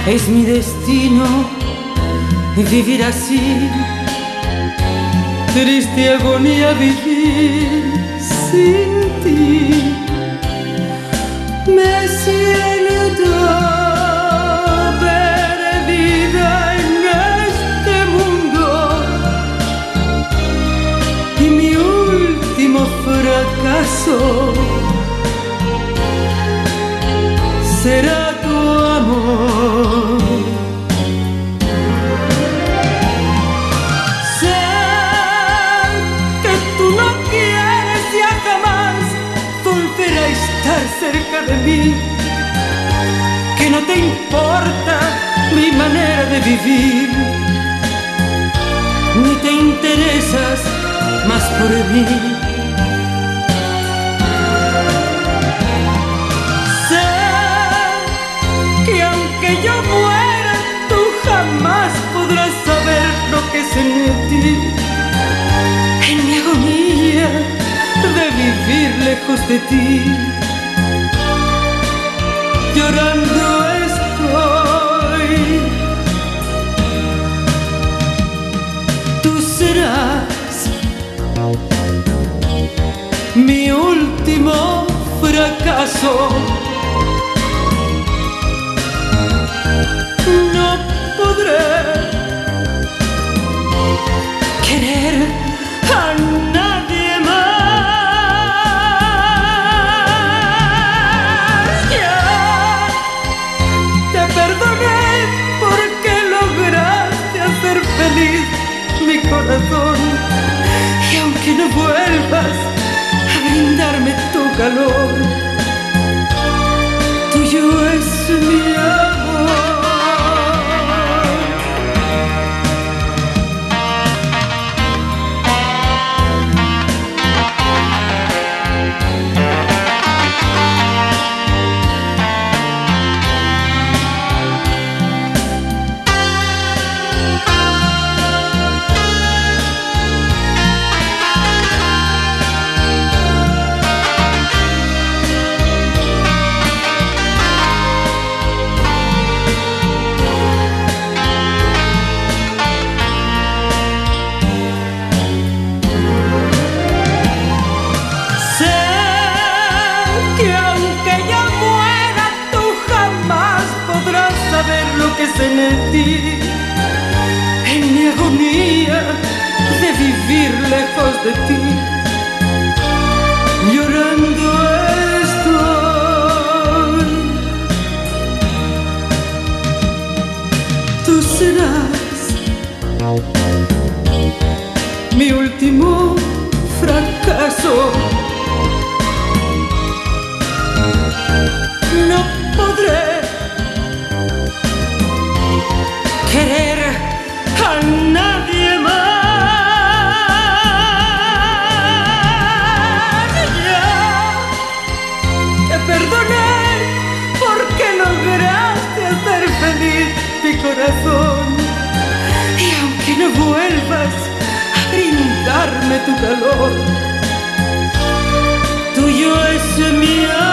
Es mi destino vivir así, triste agonía vivir sin ti. Me siento perdida en este mundo y mi último fracaso será tu amor. Sé que tú no quieres ya jamás volver a estar cerca de mí, que no te importa mi manera de vivir, ni te interesas más por mí. Yo muera, tú jamás podrás saber lo que sentí en mi agonía de vivir lejos de ti. Llorando estoy. Tú serás mi último fracaso. No podré querer a nadie más. Ya te perdoné porque lograste hacer feliz mi corazón. Y aunque no vuelvas a brindarme tu calor, tuyo es mi amor. Sentí en mi agonía de vivir lejos de ti. Llorando estoy. Tú serás mi último fracaso. No podré querer a nadie más. Ya te perdoné porque lograste hacer feliz mi corazón. Y aunque no vuelvas a brindarme tu calor, tuyo es mi amor.